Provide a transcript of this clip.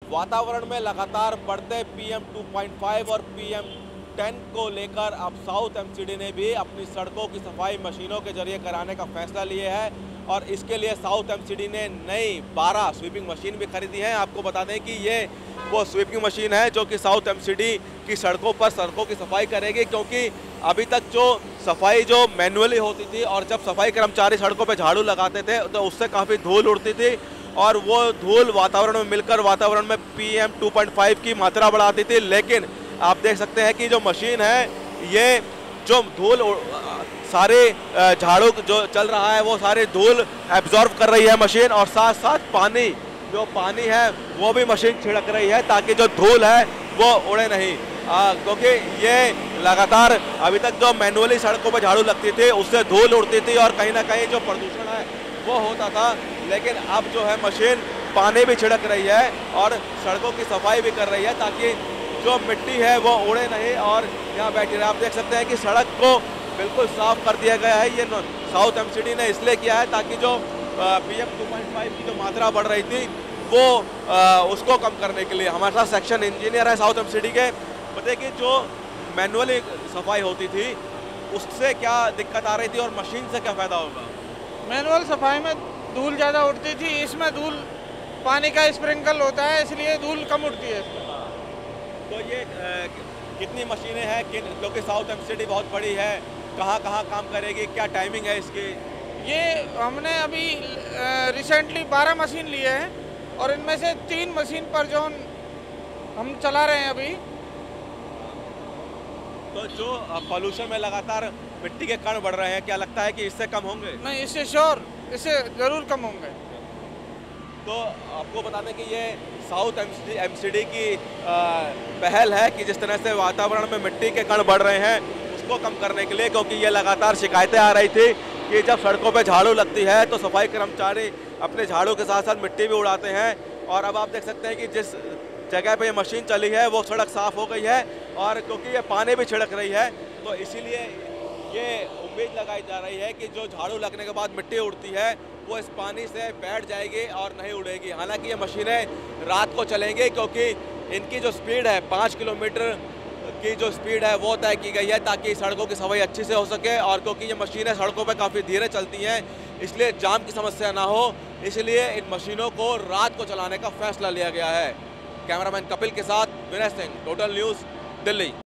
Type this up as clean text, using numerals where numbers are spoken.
वातावरण में लगातार बढ़ते PM 2.5 और PM 10 को लेकर अब साउथ एमसीडी ने भी अपनी सड़कों की सफाई मशीनों के जरिए कराने का फैसला लिया है और इसके लिए साउथ एमसीडी ने नई 12 स्वीपिंग मशीन भी खरीदी है। आपको बता दें कि ये वो स्वीपिंग मशीन है जो कि साउथ एमसीडी की सड़कों पर सड़कों की सफाई करेगी, क्योंकि अभी तक जो सफाई जो मैनुअली होती थी और जब सफाई कर्मचारी सड़कों पर झाड़ू लगाते थे तो उससे काफ़ी धूल उड़ती थी और वो धूल वातावरण में मिलकर वातावरण में PM 2.5 की मात्रा बढ़ाती थी। लेकिन आप देख सकते हैं कि जो मशीन है ये जो धूल सारे झाड़ू जो चल रहा है वो सारे धूल एब्जॉर्ब कर रही है मशीन, और साथ साथ पानी है वो भी मशीन छिड़क रही है ताकि जो धूल है वो उड़े नहीं, क्योंकि ये लगातार अभी तक जो मैनुअली सड़कों पर झाड़ू लगती थी उससे धूल उड़ती थी और कहीं ना कहीं जो प्रदूषण है वो होता था। लेकिन अब जो है मशीन पानी भी छिड़क रही है और सड़कों की सफाई भी कर रही है ताकि जो मिट्टी है वो उड़े नहीं और यहाँ बैठी रहे। आप देख सकते हैं कि सड़क को बिल्कुल साफ कर दिया गया है। ये साउथ एमसीडी ने इसलिए किया है ताकि जो PM 2.5 की जो मात्रा बढ़ रही थी वो उसको कम करने के लिए। हमारे साथ सेक्शन इंजीनियर है साउथ एमसीडी के, बताइए कि जो मैनुअली सफाई होती थी उससे क्या दिक्कत आ रही थी और मशीन से क्या फ़ायदा होगा? मैनुअल सफाई में धूल ज़्यादा उड़ती थी, इसमें धूल पानी का स्प्रिंकल होता है इसलिए धूल कम उड़ती है इसमें। तो ये कितनी मशीनें हैं क्योंकि साउथ एमसीडी बहुत बड़ी है, कहाँ कहाँ काम करेगी, क्या टाइमिंग है इसकी? ये हमने अभी रिसेंटली 12 मशीन लिए हैं और इनमें से 3 मशीन पर जो हम चला रहे हैं अभी। तो जो पॉल्यूशन में लगातार मिट्टी के कण बढ़ रहे हैं, क्या लगता है कि इससे कम होंगे? नहीं, इससे श्योर, इससे ज़रूर कम होंगे। तो आपको बता दें कि ये साउथ एमसीडी की पहल है कि जिस तरह से वातावरण में मिट्टी के कण बढ़ रहे हैं उसको कम करने के लिए, क्योंकि ये लगातार शिकायतें आ रही थी कि जब सड़कों पे झाड़ू लगती है तो सफाई कर्मचारी अपने झाड़ू के साथ साथ मिट्टी भी उड़ाते हैं। और अब आप देख सकते हैं कि जिस जगह पे ये मशीन चली है वो सड़क साफ हो गई है और क्योंकि ये पानी भी छिड़क रही है तो इसीलिए ये उम्मीद लगाई जा रही है कि जो झाड़ू लगने के बाद मिट्टी उड़ती है वो इस पानी से बैठ जाएगी और नहीं उड़ेगी। हालांकि ये मशीनें रात को चलेंगी क्योंकि इनकी जो स्पीड है 5 किलोमीटर की जो स्पीड है वो तय की गई है ताकि सड़कों की सफाई अच्छी से हो सके, और क्योंकि ये मशीनें सड़कों पर काफ़ी धीरे चलती हैं इसलिए जाम की समस्या ना हो, इसलिए इन मशीनों को रात को चलाने का फैसला लिया गया है। कैमरामैन कपिल के साथ विनय सिंह, टोटल न्यूज़, दिल्ली।